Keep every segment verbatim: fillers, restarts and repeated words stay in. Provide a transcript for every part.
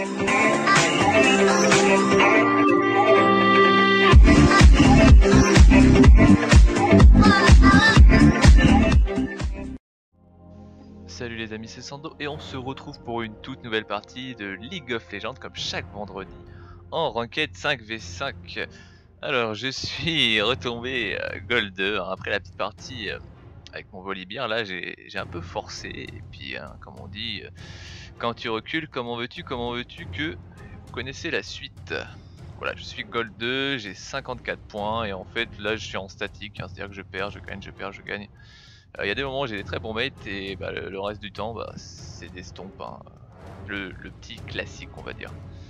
Salut les amis, c'est Sando et on se retrouve pour une toute nouvelle partie de League of Legends comme chaque vendredi en ranked cinq v cinq. Alors je suis retombé euh, Gold deux hein, après la petite partie euh, avec mon volibear. Là j'ai un peu forcé et puis hein, comme on dit, euh, quand tu recules, comment veux-tu, comment veux-tu que vous connaissez la suite. Voilà, je suis Gold deux, j'ai cinquante-quatre points et en fait là je suis en statique, hein, c'est-à-dire que je perds, je gagne, je perds, je gagne. Il euh, y a des moments où j'ai des très bons mates et bah, le, le reste du temps bah, c'est des stompes, hein. le, le petit classique on va dire.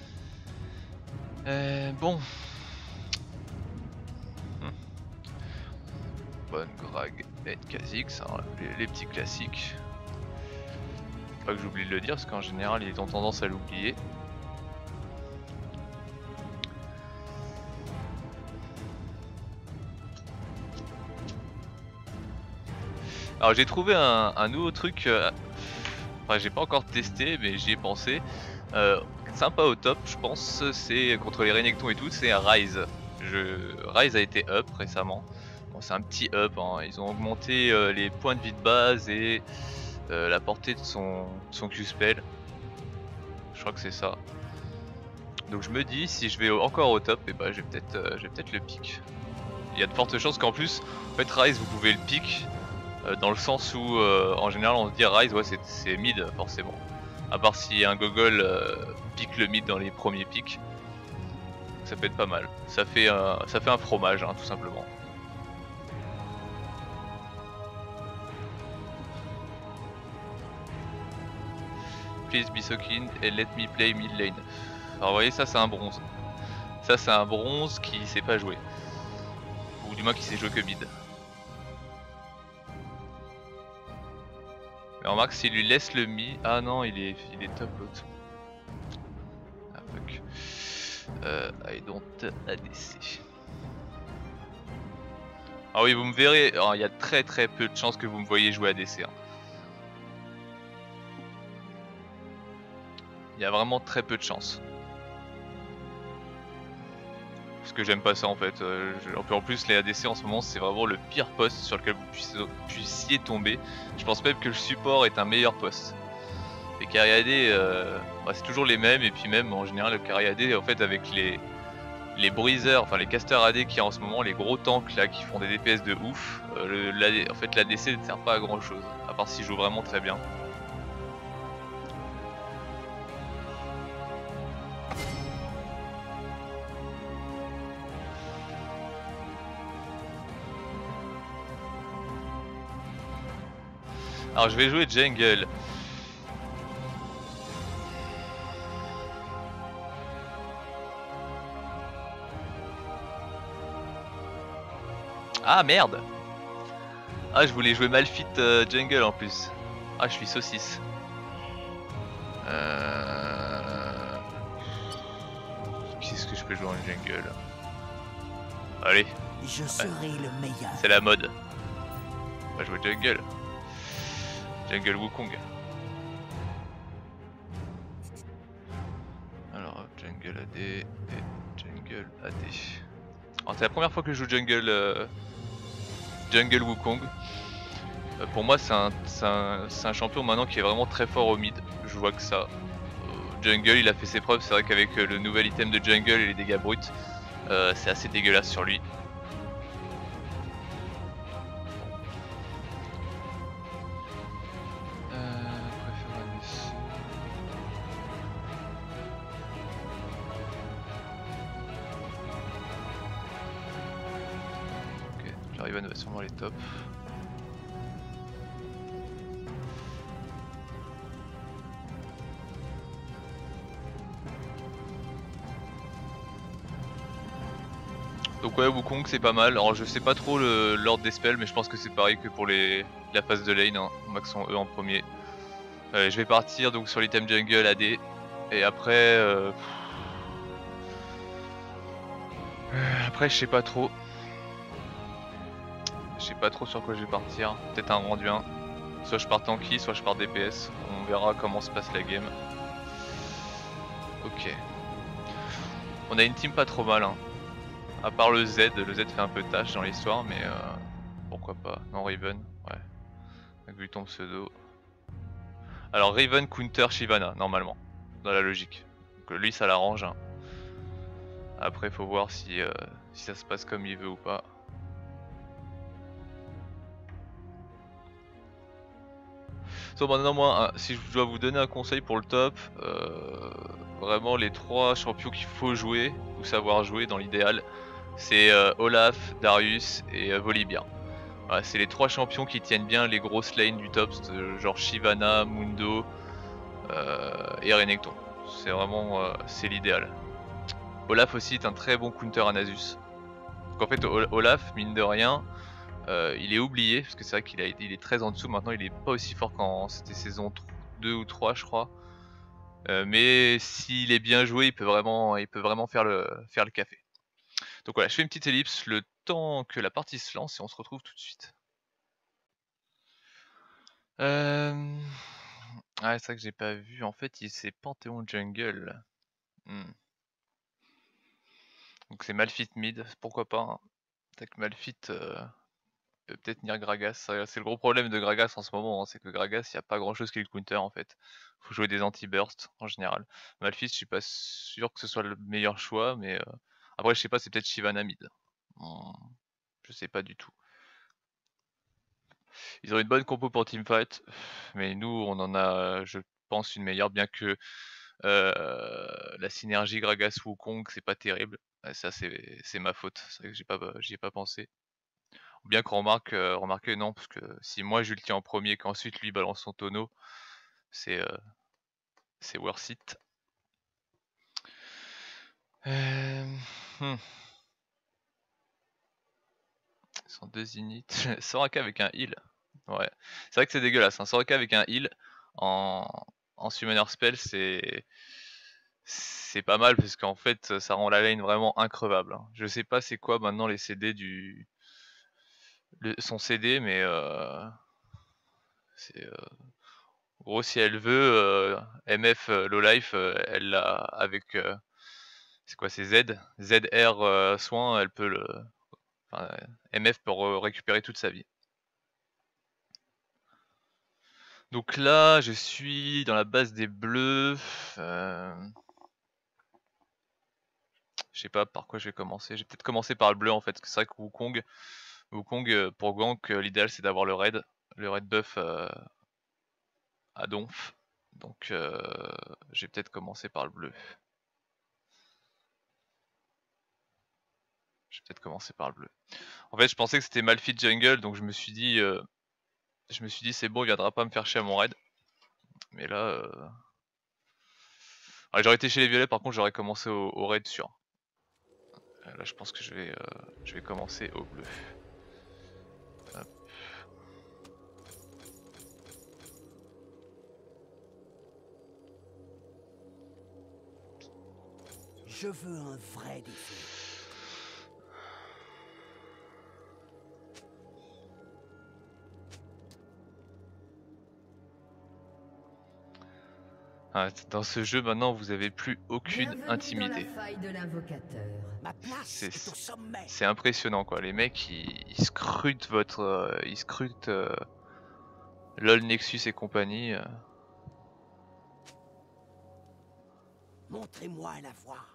Euh, bon. Hmm. Bonne Grag et Kha'Zix, hein, les, les petits classiques. Pas que j'oublie de le dire parce qu'en général ils ont tendance à l'oublier. Alors j'ai trouvé un, un nouveau truc, euh, enfin j'ai pas encore testé mais j'y ai pensé, euh, sympa au top je pense, c'est contre les Renekton et tout, c'est Ryze. Je... Ryze a été up récemment, bon, c'est un petit up, hein. Ils ont augmenté euh, les points de vie de base et euh, la portée de son, son Q-spell, je crois que c'est ça. Donc je me dis si je vais encore au top, et bah je vais peut-être euh, peut le pick. Il y a de fortes chances qu'en plus, en fait Ryze vous pouvez le pick. Euh, dans le sens où euh, en général on se dit Ryze, ouais c'est mid forcément, à part si un gogol euh, pique le mid dans les premiers picks, ça peut être pas mal, ça fait, euh, ça fait un fromage hein, tout simplement. Please be so kind and let me play mid lane. Alors vous voyez, ça c'est un bronze, ça c'est un bronze qui sait pas jouer, ou du moins qui sait jouer que mid. Mais remarque s'il lui laisse le mi... Ah non, il est, il est top l'autre. Ah fuck. Euh, I don't A D C. Ah oui, vous me verrez, il y a très très peu de chances que vous me voyez jouer A D C. Hein. Il y a vraiment très peu de chances. Parce que j'aime pas ça en fait. Euh, je... En plus les A D C en ce moment c'est vraiment le pire poste sur lequel vous puissiez, puissiez tomber. Je pense même que le support est un meilleur poste. Les carry A D euh, bah, c'est toujours les mêmes, et puis même en général le carry A D en fait avec les les breezers, enfin les casters A D qui en ce moment, les gros tanks là qui font des D P S de ouf, euh, le, en fait l'A D C ne sert pas à grand chose, à part s'il joue vraiment très bien. Alors je vais jouer jungle. Ah merde. Ah je voulais jouer Malphite euh, jungle en plus. Ah je suis saucisse. Euh... Qu'est-ce que je peux jouer en jungle? Allez. Je serai le meilleur. C'est la mode. On va jouer jungle. Jungle Wukong. Alors jungle A D et jungle A D. Alors c'est la première fois que je joue jungle euh, jungle Wukong. Euh, pour moi c'est un, un, un champion maintenant qui est vraiment très fort au mid. Je vois que ça. Euh, jungle il a fait ses preuves, c'est vrai qu'avec euh, le nouvel item de jungle et les dégâts bruts, euh, c'est assez dégueulasse sur lui. Riven va sûrement les top. Donc ouais, Wukong c'est pas mal. Alors je sais pas trop l'ordre des spells, mais je pense que c'est pareil que pour les, la phase de lane, hein. Max en E en premier. Euh, je vais partir donc sur l'item jungle A D. Et après... Euh... Après je sais pas trop. Je sais pas trop sur quoi je vais partir, peut-être un rendu un. Soit je pars tanky, soit je pars D P S, on verra comment se passe la game. Ok. On a une team pas trop mal, hein. À part le Z, le Z fait un peu tâche dans l'histoire, mais euh, pourquoi pas. Non, Riven, ouais. Avec vu ton pseudo. Alors Riven counter Shyvana, normalement, dans la logique. Donc lui ça l'arrange. Hein. Après faut voir si, euh, si ça se passe comme il veut ou pas. So, maintenant moi, si je dois vous donner un conseil pour le top, euh, vraiment les trois champions qu'il faut jouer, ou savoir jouer dans l'idéal, c'est euh, Olaf, Darius et euh, Volibear. Voilà, c'est les trois champions qui tiennent bien les grosses lanes du top, genre Shyvana, Mundo euh, et Renekton. C'est vraiment euh, c'est l'idéal. Olaf aussi est un très bon counter à Nasus. Donc en fait Olaf, mine de rien, euh, il est oublié, parce que c'est vrai qu'il il est très en dessous maintenant, il est pas aussi fort quand c'était saison deux ou trois je crois. Euh, mais s'il est bien joué, il peut vraiment, il peut vraiment faire, le, faire le café. Donc voilà, je fais une petite ellipse le temps que la partie se lance et on se retrouve tout de suite. Euh... Ah, c'est vrai que j'ai pas vu, en fait il c'est Panthéon Jungle. Hmm. Donc c'est Malphite mid, pourquoi pas. Hein. Peut-être que Malphite euh, peut peut-être tenir Gragas. C'est le gros problème de Gragas en ce moment, hein, c'est que Gragas, il n'y a pas grand chose qui le counter en fait. Faut jouer des anti-bursts en général. Malphite, je suis pas sûr que ce soit le meilleur choix, mais euh... après je sais pas, c'est peut-être Shyvana mid. Hmm. Je sais pas du tout. Ils ont une bonne compo pour teamfight, mais nous on en a, je pense, une meilleure, bien que euh, la synergie Gragas Wukong c'est pas terrible. Ça c'est ma faute, c'est vrai que j'ai pas, j'y ai pas pensé. Ou bien qu'on remarque, euh, remarquer non, parce que si moi je le tiens en premier, qu'ensuite lui balance son tonneau, c'est euh, c'est worth it. Euh... Hmm. Ils sont deux init. Soraka avec un heal. Ouais. C'est vrai que c'est dégueulasse. Hein. Soraka avec un heal en, en summoner spell, c'est c'est pas mal parce qu'en fait ça rend la lane vraiment increvable. Hein. Je sais pas c'est quoi maintenant les C D du le... son C D, mais euh... c'est euh... gros si elle veut euh... M F euh, low life, euh, elle l'a avec euh... c'est quoi c'est Z Z R euh, soin, elle peut le enfin, M F peut récupérer toute sa vie. Donc là, je suis dans la base des bleus. Euh... Je sais pas par quoi je vais commencer. Je vais peut-être commencer par le bleu en fait. Parce que c'est vrai que Wukong, Wukong pour gank, l'idéal c'est d'avoir le raid. Le raid buff euh, à donf. Donc euh, je vais peut-être commencer par le bleu. Je vais peut-être commencer par le bleu. En fait, je pensais que c'était Malphite jungle, donc je me suis dit, euh, je me suis dit c'est bon, il viendra pas me faire chier à mon raid. Mais là, euh... ah, j'aurais été chez les violets, par contre j'aurais commencé au, au raid sûr. Là je pense que je vais, euh, je vais commencer au bleu. Hop. Je veux un vrai défi. Ah, dans ce jeu maintenant vous avez plus aucune Bienvenue intimité. C'est impressionnant quoi, les mecs ils, ils scrutent votre, euh, ils scrutent euh, LOL Nexus et compagnie. Euh. Montrez-moi la voie.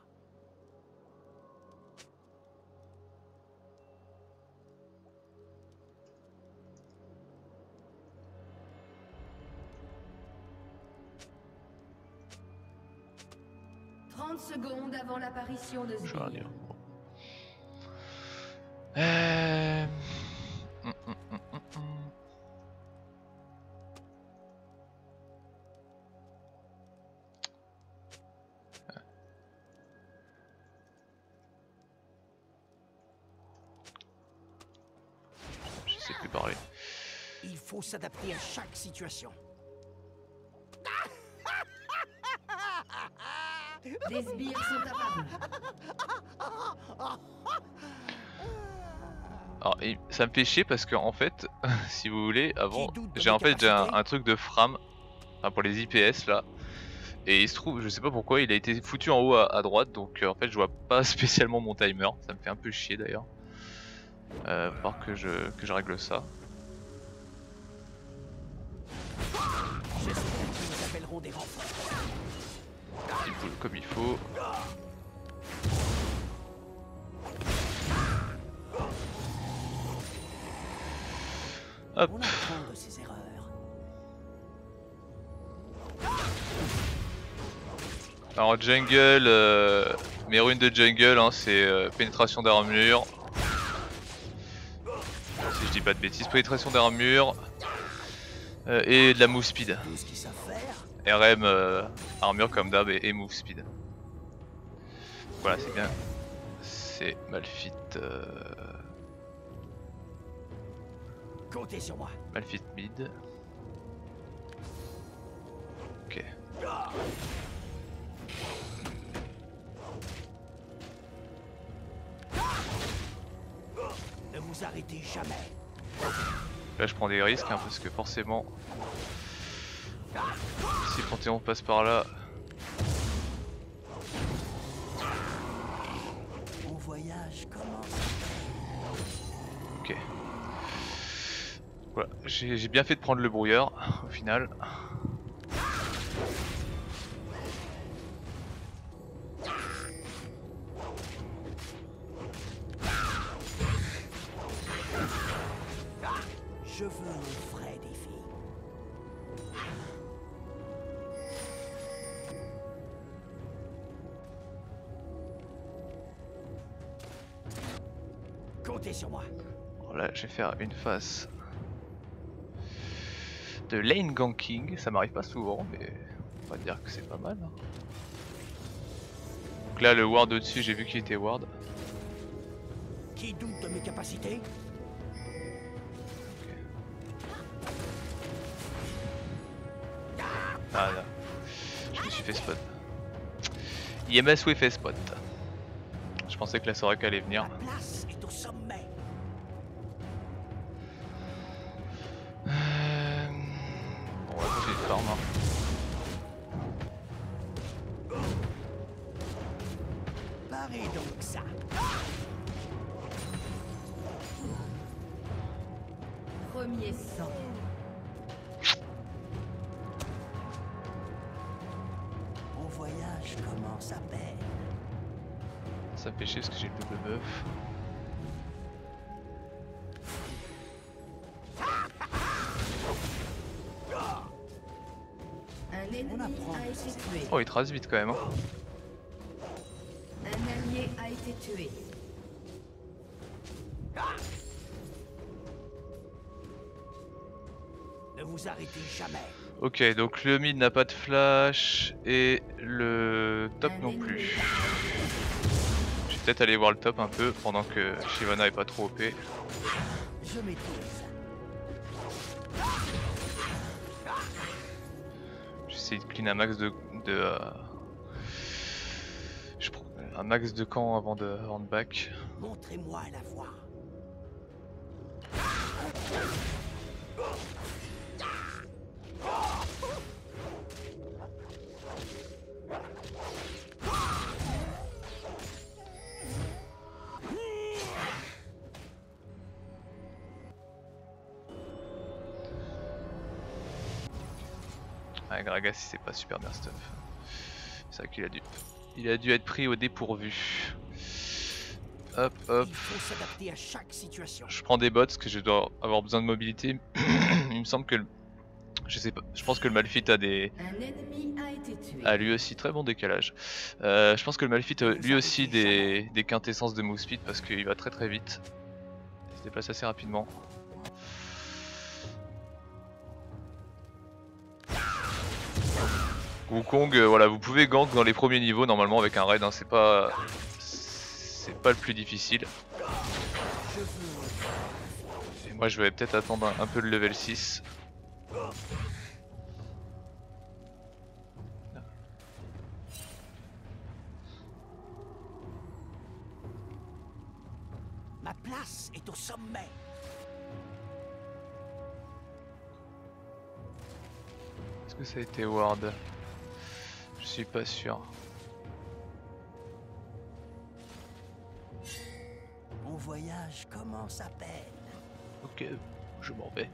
trente secondes avant l'apparition de Je vais Sbire. dire. Euh... Hum, hum, hum, hum, hum. Je sais plus parler. Il faut s'adapter à chaque situation. Des sbires sont apparus. Alors, ça me fait chier parce que en fait, si vous voulez, avant, j'ai en fait j'ai un, un truc de Fram, enfin pour les I P S là, Et il se trouve, je sais pas pourquoi, il a été foutu en haut à, à droite, donc euh, en fait je vois pas spécialement mon timer, ça me fait un peu chier d'ailleurs. Euh, par que je, que je règle ça. J'espère qu'ils nous appelleront des renforts. Il boule comme il faut. Hop. On apprend de ses erreurs. Alors jungle, euh, mes runes de jungle, hein, c'est euh, pénétration d'armure. Si je dis pas de bêtises, pénétration d'armure euh, et de la move speed. Tout ce qu'ils savent faire. R M, euh, armure comme d'hab et, et move speed. Voilà, c'est bien. C'est Malphite. Euh... Comptez sur moi. Malphite mid. Ok. Ne vous arrêtez jamais. Là je prends des risques hein, parce que forcément si Panthéon passe par là. Mon voyage commence. Ok. Voilà, j'ai bien fait de prendre le brouillard au final. Je veux un vrai défi. Comptez sur moi. Voilà, je vais faire une phase de lane ganking. Ça m'arrive pas souvent, mais on va dire que c'est pas mal. Hein. Donc là, le ward au-dessus, j'ai vu qu'il était ward. Qui doute de mes capacités? Ah là, je me suis fait spot. I M S oui fait spot. Je pensais que la Soraka allait venir. La place est au sommet. Euh... Bon, on va continuer de farm. Hein. Parez donc ça. Premier sang. Mon voyage commence à peine. Ça me fait chier parce que j'ai le double buff. Un ennemi apprend. a été tué. Oh, il trace vite quand même. Hein. Un allié a été tué. Ne vous arrêtez jamais. Ok, donc le mid n'a pas de flash et le top Un non ennemi plus. a- Je vais peut-être aller voir le top un peu pendant que Shyvana est pas trop O P. Je maîtrise. J'essaie de clean un max de, de euh, je prends un max de camp avant de, avant de back. Montrez-moi la voie. Ouais, Gragas il s'est pas super bien stuff. C'est vrai qu'il a dû, il a dû être pris au dépourvu. Hop hop. Il faut s'adapter à chaque situation. Je prends des bots parce que je dois avoir besoin de mobilité. Il me semble que le... je sais pas, je pense que le Malphite a des Un ennemi a été tué. a lui aussi très bon décalage. Euh, je pense que le Malphite a lui aussi des, des quintessences de move speed parce qu'il va très très vite. Il se déplace assez rapidement. Wukong, euh, voilà, vous pouvez gank dans les premiers niveaux normalement avec un raid, hein, c'est pas c'est pas le plus difficile. Je veux Et moi je vais peut-être attendre un, un peu le level six. Ma place est au sommet. Est-ce que ça a été ward? Je suis pas sûr. Mon voyage commence à peine. Ok, je m'en vais.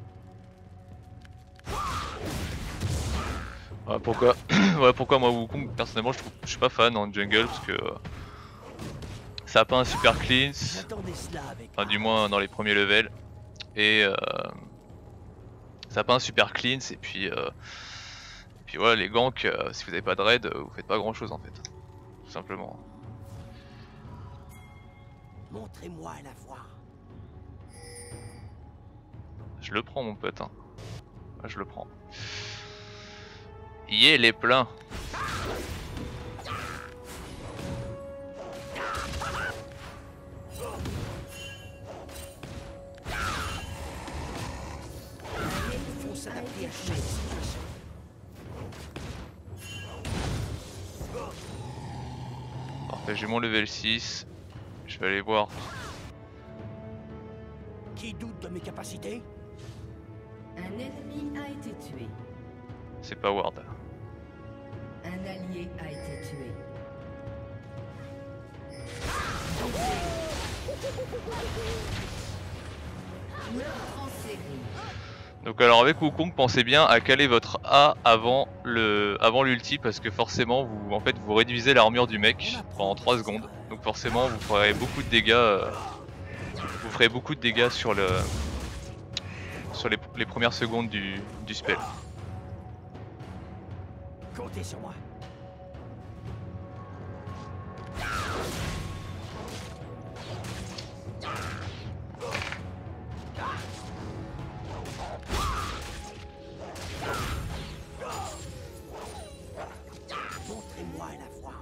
Ouais, pourquoi ouais, pourquoi moi Wukong personnellement je, trouve, je suis pas fan en jungle parce que euh, ça a pas un super cleanse, J'attendais cela avec. enfin du moins dans les premiers levels, et euh, ça a pas un super cleanse, et puis euh, et puis voilà, les ganks, euh, si vous avez pas de raid, vous faites pas grand chose en fait, tout simplement. Montrez-moi la voie. Je le prends mon pote, hein. Ouais, je le prends. Yeah, les pleins. Il faut s'adapter à chaque situation. Parfait, j'ai mon level six. Je vais aller voir. Qui doute de mes capacités? Un ennemi a été tué. C'est pas Ward. Un allié a été tué. Meurtre en série. Donc alors avec Wukong, pensez bien à caler votre A avant le avant l'ulti, parce que forcément vous en fait vous réduisez l'armure du mec pendant trois secondes. Donc forcément vous ferez beaucoup de dégâts euh, vous ferez beaucoup de dégâts sur le sur les, les premières secondes du, du spell. Comptez sur moi. Montrez-moi la voie.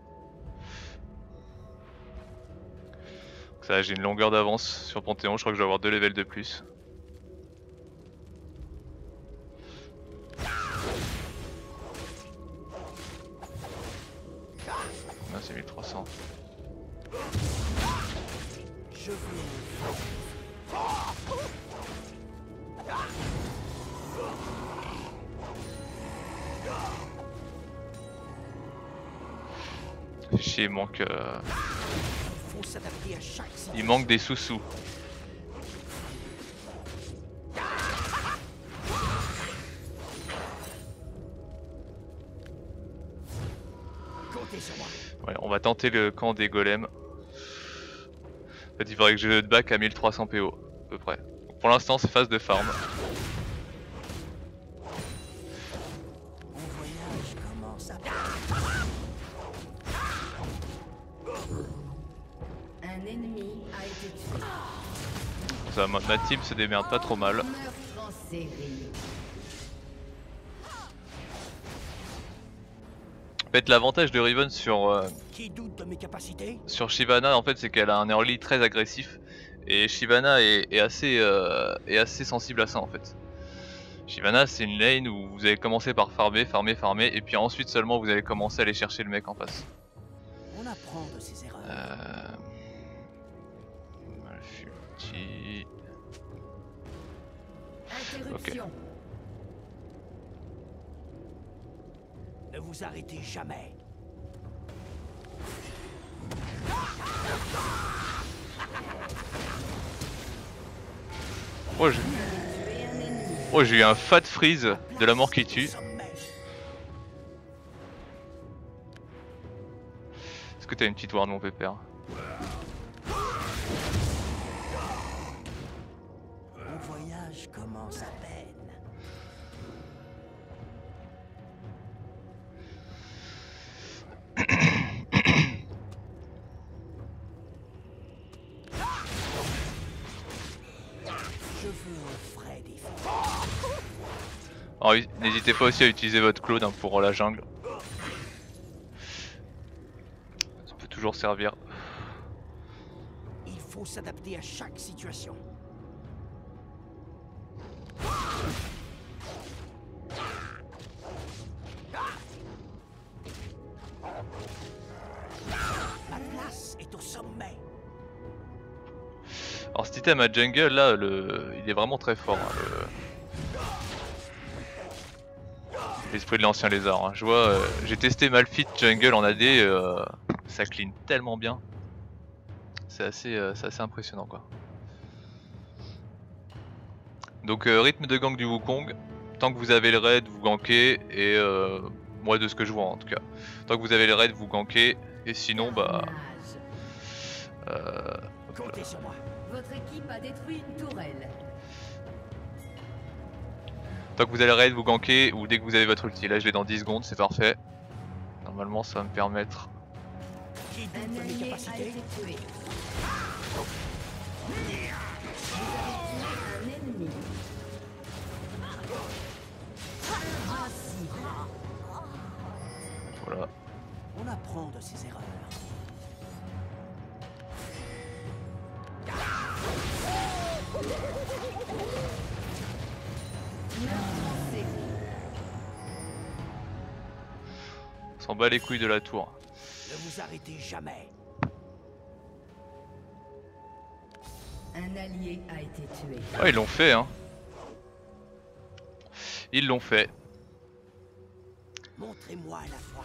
Ça, j'ai une longueur d'avance sur Panthéon, je crois que je vais avoir deux levels de plus. Là c'est mille trois cents. Je veux. Chier, il manque, euh... Il faut s'adapter à chaque situation. il manque des sous-sous. Comptez sur moi. Ouais, on va tenter le camp des golems. En fait, il faudrait que je le back à mille trois cents P O, à peu près. Donc, pour l'instant, c'est phase de farm. Mon voyage commence à peine. Un ennemi a été tué. Ça, ma, ma team se démerde pas trop mal. Meurtre en série. En fait, l'avantage de Riven sur, euh, Qui doute de mes capacités? sur Shyvana, en fait, c'est qu'elle a un early très agressif. Et Shyvana est, est, assez, euh, est assez sensible à ça, en fait. Shyvana, c'est une lane où vous allez commencer par farmer, farmer, farmer, et puis ensuite seulement vous allez commencer à aller chercher le mec en face. On apprend de ses erreurs. Euh... Malfulti... Interruption. Ne vous arrêtez jamais. Oh, j'ai oh, j'ai eu un fat freeze de la mort qui tue. Est-ce que t'as une petite ward mon pépère? Mon voyage commence à peine. Je veux un frais défi. Alors n'hésitez pas aussi à utiliser votre clone hein, pour la jungle. Ça peut toujours servir. Il faut s'adapter à chaque situation. Ma place est au sommet. Alors cet item à jungle là, le... il est vraiment très fort. Hein, le... L'esprit de l'ancien lézard. Hein. Je vois, euh, j'ai testé Malphite Jungle en A D, euh, ça clean tellement bien. C'est assez, euh, assez impressionnant quoi. Donc euh, rythme de gank du Wukong. Tant que vous avez le raid, vous gankez et euh, moi de ce que je vois en tout cas. Tant que vous avez le raid, vous gankez et sinon bah. Euh, Comptez sur moi. Votre équipe a détruit une tourelle. Tant que vous avez le raid, vous gankez ou dès que vous avez votre ulti. Là je l'ai dans dix secondes, c'est parfait. Normalement ça va me permettre. Qui doute Un de mes allié a capacités? été tué. Vous avez tué un ennemi. Invincible. Voilà. On apprend de ses erreurs. Meurtre en série. On s'en bat les couilles de la tour. Ne vous arrêtez jamais. Un allié a été tué. Ah ils l'ont fait hein. Ils l'ont fait. Montrez-moi la foi.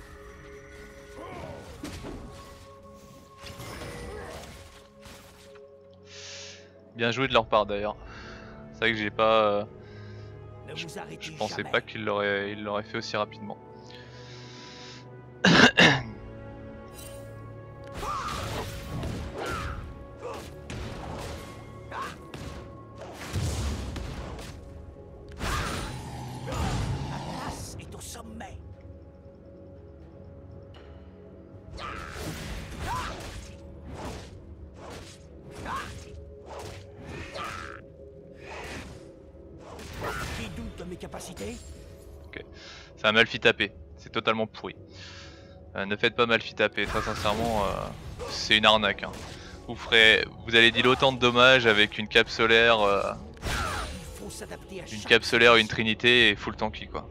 Bien joué de leur part d'ailleurs. C'est vrai que j'ai pas. Euh, Ne je, vous arrêtez je pensais jamais. pas qu'ils l'auraient ils l'auraient fait aussi rapidement. La place est au sommet. Qui doute de mes capacités? Ok. C'est un Malphite tapé. C'est totalement pourri. Euh, ne faites pas Malphite tapé. Très sincèrement, euh, c'est une arnaque. Hein. Vous ferez, vous allez deal autant de dommages avec une cape solaire, euh, Il faut s'adapter à une chaque cape solaire, une trinité et full tanky quoi.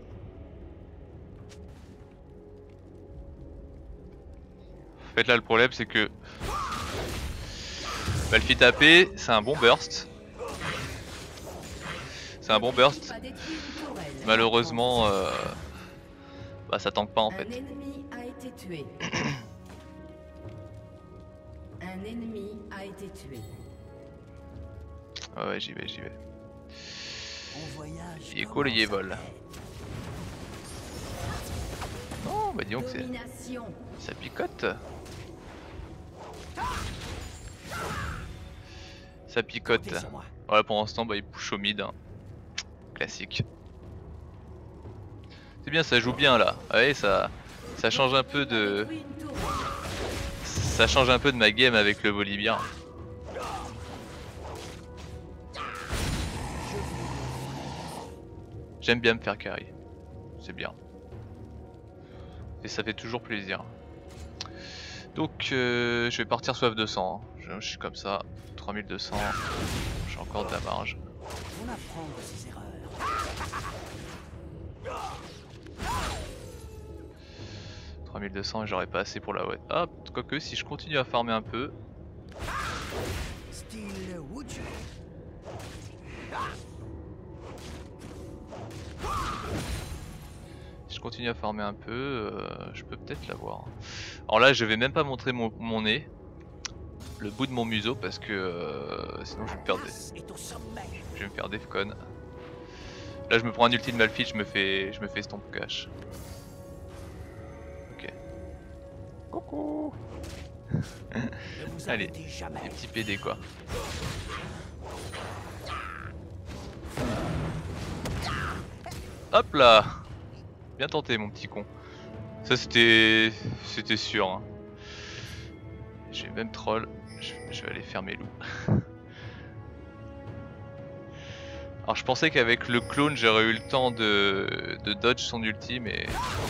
En fait là le problème c'est que Malphite tapé, c'est un bon burst. C'est un bon burst. A détruit une tourelle. Malheureusement, euh, bah ça tank pas en Un fait. ennemi a été tué. Un ennemi a été tué. Ouais, ouais j'y vais, j'y vais. On voyage. Il est comme cool, en il est vol. sapin. Oh bah dis donc c'est, Domination. ça picote. Ça picote. Comptez sur moi. Ouais pour l'instant bah il push au mid. Hein. Classique. C'est bien, ça joue bien là. Ouais, ça, ça change un peu de, Détruit une tourelle. ça change un peu de ma game avec le Volibear. J'aime bien me faire carry. C'est bien. Et ça fait toujours plaisir. Donc euh, je vais partir soif deux cents. Hein. Je, je suis comme ça. trois mille deux cents. J'ai encore de la marge. On apprend de ses erreurs. trois mille deux cents et j'aurais pas assez pour la wet. Ah, quoique si je continue à farmer un peu. Style Woodju. Si je continue à farmer un peu, euh, je peux peut-être l'avoir. Alors là, je vais même pas montrer mon, mon nez, le bout de mon museau, parce que euh, sinon je vais me perdre. Place est au sommet. Je vais me faire defcon. Là, je me prends un ulti de Malphite, je me fais, je me fais stomp cash. Ok. Coucou. Ne vous Allez, arrêtez jamais. des petits P D quoi. Hop là. Bien tenté mon petit con. Ça c'était c'était sûr. Hein. J'ai même troll. Je, je vais aller faire mes loups. Alors je pensais qu'avec le clone j'aurais eu le temps de, de dodge son ulti mais...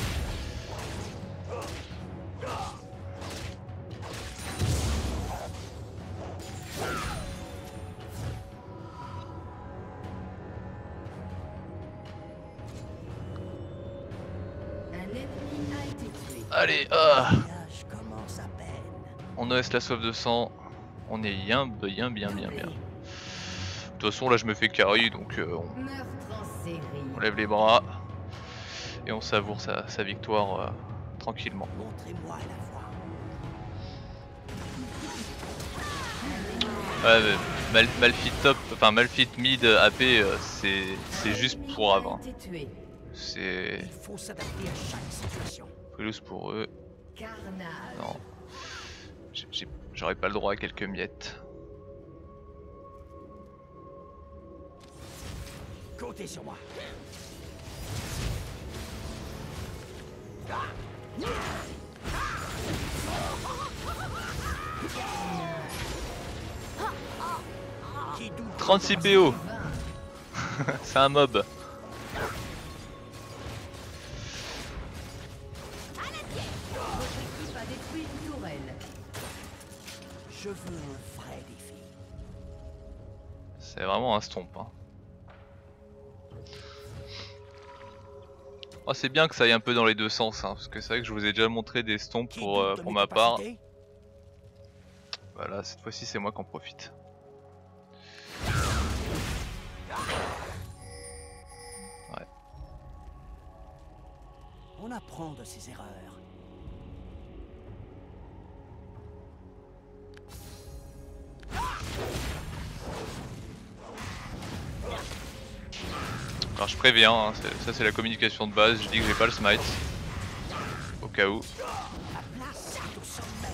Un ennemi a été tué. Allez, ah. Le voyage commence à peine. On O S la soif de sang. On est bien, bien, bien, bien, bien. De toute façon là je me fais carry donc euh, on, Meurtre en série. on lève les bras. Et on savoure sa, sa victoire euh, tranquillement. Montrez-moi la voie. Ouais, mais mal, Malphite top, enfin Malphite mid A P, euh, c'est c'est juste pour A avant. été tué. C'est Il faut s'adapter à chaque situation. plus pour eux. Carnage. Non, J'ai- j'ai- j'aurais pas le droit à quelques miettes. Comptez sur moi. Qui doute trente-six P O. C'est un mob. Votre équipe a détruit une tourelle. Je veux un vrai défi. C'est vraiment un stomp. Hein. Oh, c'est bien que ça aille un peu dans les deux sens, hein, parce que c'est vrai que je vous ai déjà montré des stomps Qui pour, doute euh, de pour mes ma part. capacités? Voilà, cette fois-ci c'est moi qui en profite. Ouais. On apprend de ses erreurs. Alors je préviens, hein, ça c'est la communication de base, je dis que j'ai pas le smite. Au cas où. La place est au sommet.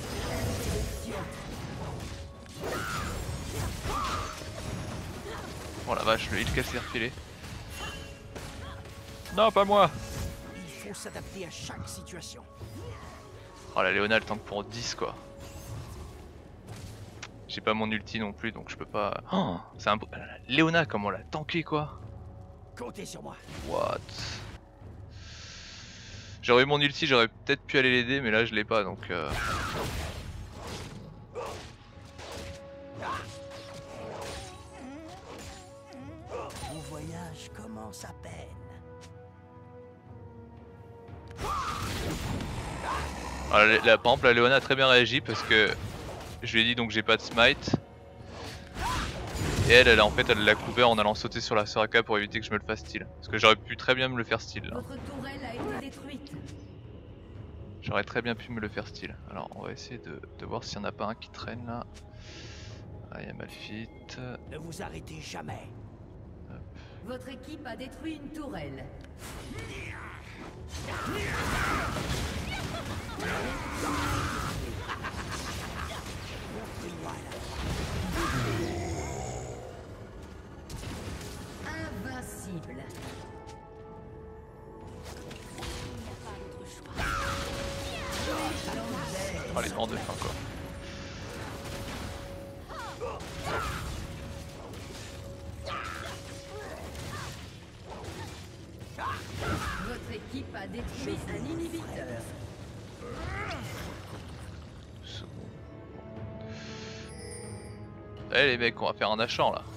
Oh la vache, le heal qu'elle s'est refilé. Non, pas moi. Il faut s'adapter à chaque situation. Oh la Léona elle tank pour dix quoi. J'ai pas mon ulti non plus donc je peux pas... Oh, c'est un... Léona comment l'a tanké quoi. Comptez sur moi. What? J'aurais eu mon ulti, j'aurais peut-être pu aller l'aider mais là je l'ai pas donc... Euh... Mon voyage commence à peine. Alors, la, la, par exemple la Léona a très bien réagi parce que je lui ai dit donc j'ai pas de smite. Et elle, elle a, en fait elle l'a couvert en allant sauter sur la Soraka pour éviter que je me le fasse steal. Parce que j'aurais pu très bien me le faire steal là. Votre tourelle a été détruite. J'aurais très bien pu me le faire steal. Alors on va essayer de, de voir s'il n'y en a pas un qui traîne là. Ah il y a Malphite. Ne vous arrêtez jamais. Votre équipe a détruit une tourelle. Montrez-moi la Invincible. Oh les morts de faim quoi. Votre équipe a détruit un inhibiteur. Allez les mecs, on va faire un achat là.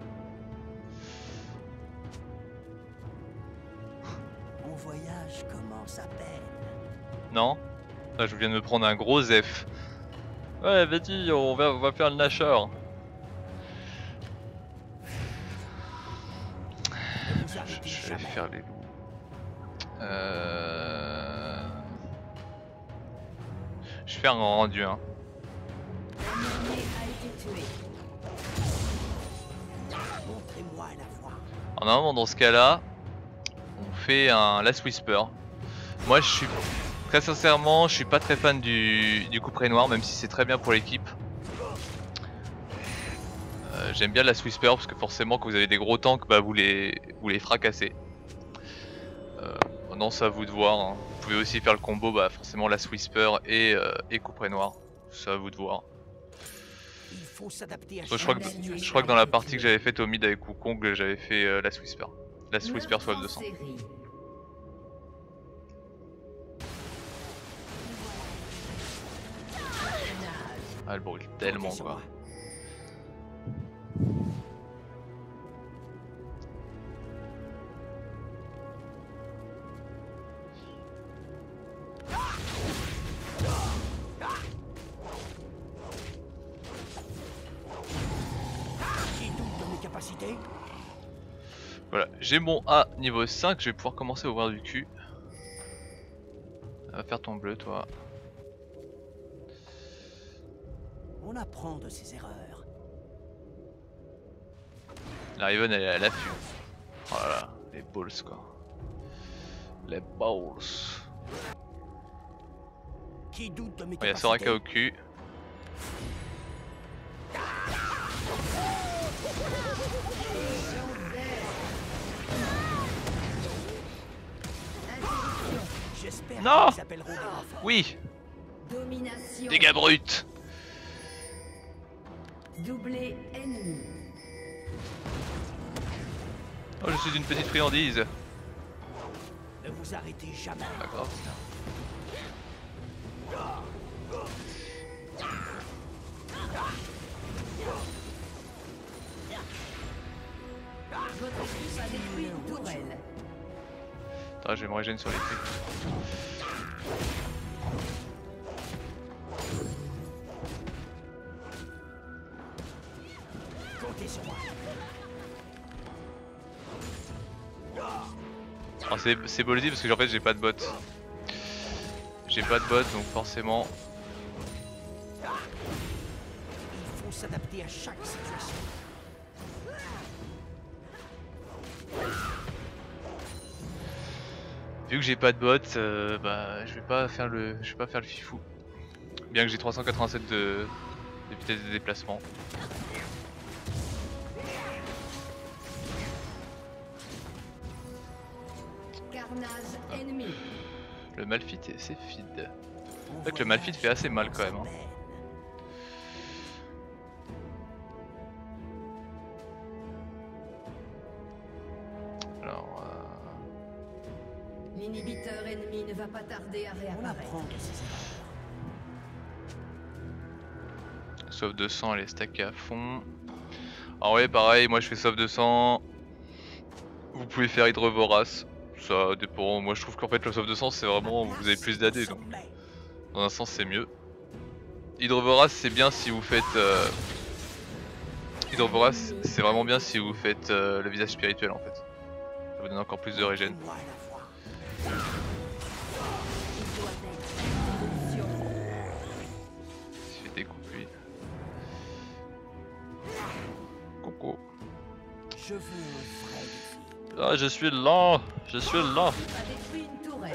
Mon voyage commence à peine. Non? Là je viens de me prendre un gros F. Ouais vas-y, on va, on va faire le Nashor. Ne vous Je, arrêtez je vais jamais. faire les loups. Euh... Je vais faire un rendu hein. Un allié a été tué. Montrez-moi la voie. Alors normalement dans ce cas là, on fait un Last Whisper. Moi je suis très sincèrement, je suis pas très fan du, du couperet noir même si c'est très bien pour l'équipe. Euh, J'aime bien la Last Whisper parce que forcément quand vous avez des gros tanks, bah, vous, les, vous les fracassez. Euh, non c'est à vous de voir, hein. Vous pouvez aussi faire le combo, bah, forcément Last Whisper et, euh, et couperet noir. C'est à vous de voir. Il faut s'adapter à Je crois, chaque que, situation. je crois que dans la partie que j'avais faite au mid avec Wukong, j'avais fait euh, Last Whisper. Last Whisper Meurtre soit en deux cents. série. Ah elle brûle tellement Comptez sur quoi. moi. Qui doute de mes capacités? Voilà, j'ai mon A niveau cinq, je vais pouvoir commencer à ouvrir du cul. Va faire ton bleu toi. On apprend de ses erreurs. La Riven elle est à l'affût. Oh là là, les balls quoi. Les balls. Qui doute de mes Il y a capacités? Soraka au cul. J'espère Non. qu'ils s'appelleront des renforts. Oui. Domination. Dégâts bruts. Doublé ennemi. Oh je suis une petite friandise. Ne vous arrêtez jamais. Pas grave. Votre équipe a détruit une tourelle. Attends, je vais me régénérer sur les trucs. Comptez sur moi. Oh, c'est c'est ballsy parce que en fait j'ai pas de bot. J'ai pas de bot donc forcément. Il faut s'adapter à chaque situation. Vu que j'ai pas de bot, euh, bah je vais pas faire le. Je vais pas faire le fifou. Bien que j'ai trois cent quatre-vingt-sept de, de vitesse de déplacement. Carnage ennemi. Le Malphite c'est feed. C'est vrai que le Malphite fait assez mal quand même. Hein. Alors. Euh... L'inhibiteur ennemi ne va pas tarder à On réapparaître. apprend de ses erreurs. Sauf deux cents, elle est stackée à fond. Alors ouais pareil, moi je fais sauf deux cents. Vous pouvez faire Hydre Vorace. Ça dépend, moi je trouve qu'en fait le sauf deux cents c'est vraiment, vous avez plus d'A D donc dans un sens c'est mieux. Hydre Vorace c'est bien si vous faites... Euh... Hydre Vorace c'est vraiment bien si vous faites euh, le visage spirituel en fait. Ça vous donne encore plus de régène. Moi à la fois. Il doit être en évolution. Il fait des coups lui. Coucou. Je veux un vrai défi. Ah je suis là, je suis là. A détruit une tourelle.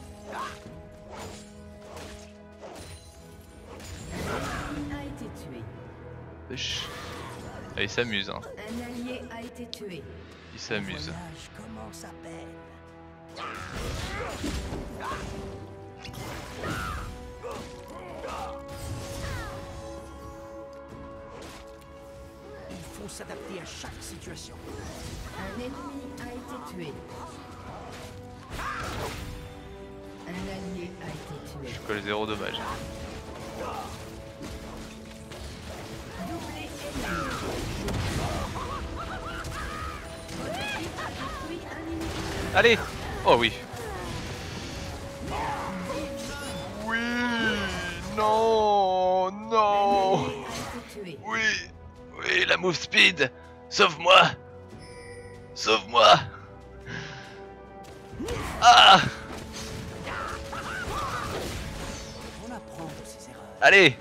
Un ennemi a été tué. Wesh. Ah, il s'amuse hein, Un allié a été tué. il s'amuse. Le voyage commence à peine. Il faut s'adapter à chaque situation. Un ennemi a été tué. Un allié a été tué. Je colle zéro dommage. Doublé ennemi. Votre équipe a détruit un inhibiteur. Allez. Oh oui. Oui. Non. Non. Un allié a été tué. Oui. Oui, la move speed. Sauve-moi. Sauve-moi. Ah. On apprend de ses erreurs. Allez.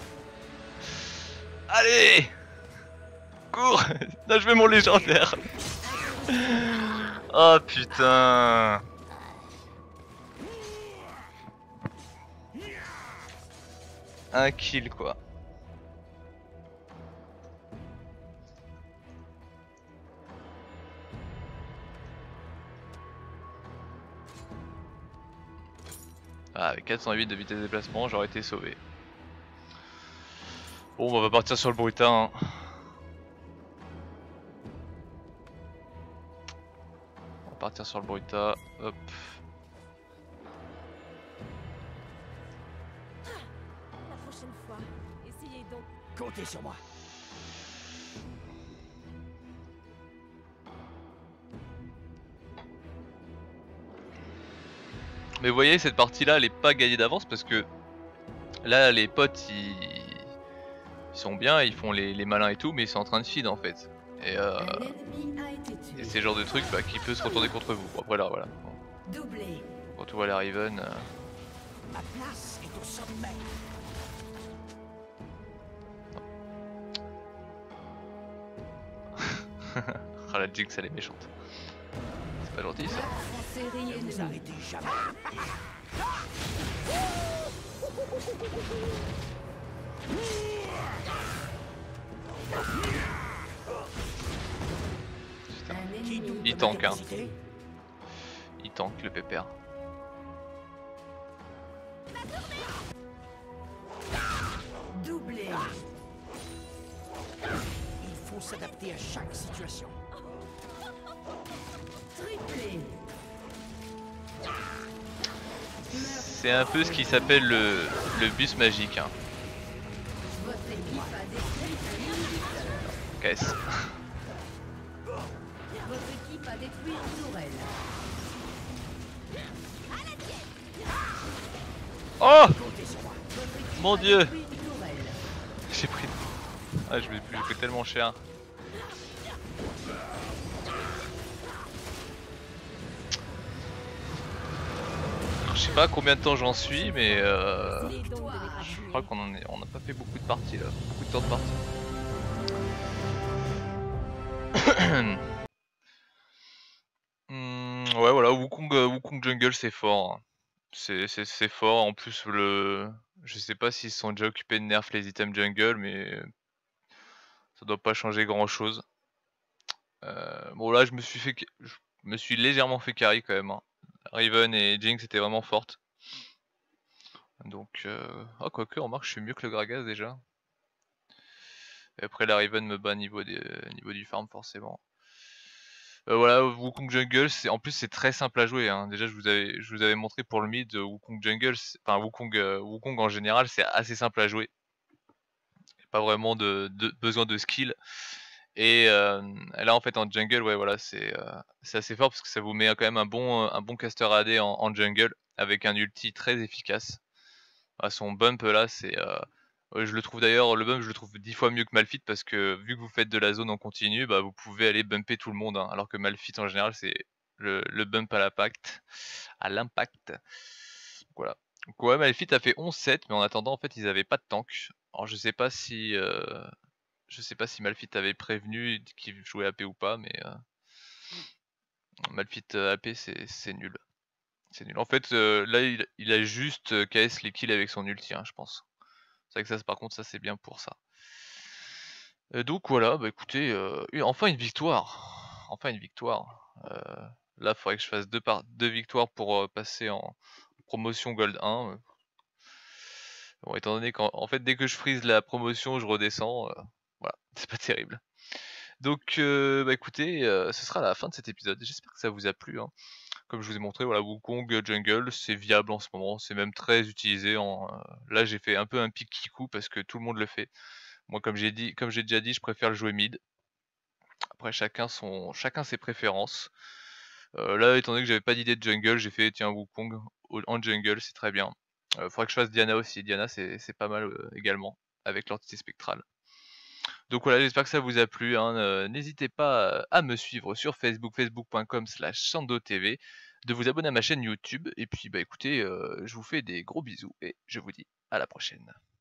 Allez. Cours. Là je vais mon légendaire. Oh putain. Un kill quoi. Ah, avec quatre cent huit de vitesse de déplacement, j'aurais été sauvé. Bon, on va partir sur le brutin. Hein. On va partir sur le brutin. Hop. La prochaine fois, essayez donc. Comptez sur moi. Mais vous voyez, cette partie-là, elle est pas gagnée d'avance parce que là, les potes, ils, ils sont bien, ils font les... les malins et tout, mais ils sont en train de feed en fait. Et, euh... Un ennemi a été tué. et c'est le genre de truc bah, qui peut se retourner contre vous. Bon, après là, voilà. Doublé. Quand on voit la Riven, euh... Ma place est au sommet. Ah, la Jinx elle est méchante. C'est pas gentil ça. En série Ne vous ennemie. arrêtez jamais. Un Qui ennemi doute Il de ma tank, hein. capacité? Il tank le pépère. doublé. Il faut s'adapter à chaque situation. Triplé. C'est un peu ce qui s'appelle le, le bus magique. Hein. Votre équipe a détruit un inhibiteur. Caisse. Votre équipe a détruit une tourelle. Oh Comptez sur moi. Votre équipe Mon a Dieu. détruit une tourelle. J'ai pris. Ah, je vais plus, j'ai pris tellement cher. Je sais pas combien de temps j'en suis, mais euh, Essayez donc de les je pas crois qu'on en est, on n'a pas fait beaucoup de parties là, beaucoup de temps de partie. Hmm, ouais, voilà, Wukong, euh, Wukong Jungle c'est fort. Hein. C'est c'est- c'est fort. En plus, le, je sais pas s'ils se sont déjà occupés de nerf les items jungle, mais ça doit pas changer grand chose. Euh, bon, là, je me suis fait, je me suis légèrement fait carry quand même. Hein. Riven et Jinx étaient vraiment fortes. Donc, euh... ah, quoique, remarque, je suis mieux que le Gragas déjà. Et après, la Riven me bat niveau, des... niveau du farm, forcément. Euh, voilà, Wukong Jungle, c'est en plus c'est très simple à jouer. Hein. Déjà, je vous avais, je vous avais montré pour le mid, Wukong Jungle, enfin Wukong, euh, Wukong en général, c'est assez simple à jouer. Pas vraiment de, de besoin de skill. Et euh, là, en fait, en jungle, ouais, voilà, c'est euh, c'est assez fort parce que ça vous met quand même un bon, un bon caster A D en, en jungle avec un ulti très efficace. Ah, son bump là, c'est, euh, ouais, je le trouve d'ailleurs, le bump, je le trouve dix fois mieux que Malphite parce que vu que vous faites de la zone en continu, bah vous pouvez aller bumper tout le monde, hein, alors que Malphite en général, c'est le, le bump à l'impact, à l'impact. Voilà. Donc ouais, Malphite a fait onze sept, mais en attendant, en fait, ils avaient pas de tank. Alors je sais pas si, euh, je sais pas si Malphite avait prévenu qu'il jouait A P ou pas, mais euh, Malphite euh, A P c'est c'est nul. C'est nul. En fait, euh, là, il, il a juste euh, K S les kills avec son ulti, hein, je pense. C'est vrai que ça, par contre, ça c'est bien pour ça. Euh, donc voilà, bah écoutez, euh, et enfin une victoire. Enfin une victoire. Euh, là, il faudrait que je fasse deux, par deux victoires pour euh, passer en promotion Gold un. Bon, étant donné qu'en en fait, dès que je freeze la promotion, je redescends. Euh, voilà, c'est pas terrible. Donc, euh, bah écoutez, euh, ce sera la fin de cet épisode. J'espère que ça vous a plu. Hein. Comme je vous ai montré, voilà, Wukong Jungle, c'est viable en ce moment. C'est même très utilisé. En, euh, là, j'ai fait un peu un pic kikou parce que tout le monde le fait. Moi, comme j'ai dit, comme j'ai déjà dit, je préfère le jouer mid. Après, chacun son, chacun ses préférences. Euh, là, étant donné que j'avais pas d'idée de jungle, j'ai fait tiens Wukong en jungle, c'est très bien. Euh, faudrait que je fasse Diana aussi. Diana, c'est pas mal euh, également avec l'entité spectrale. Donc voilà, j'espère que ça vous a plu. Hein. Euh, N'hésitez pas à me suivre sur Facebook, facebook point com slash sandotv, de vous abonner à ma chaîne YouTube. Et puis, bah écoutez, euh, je vous fais des gros bisous et je vous dis à la prochaine.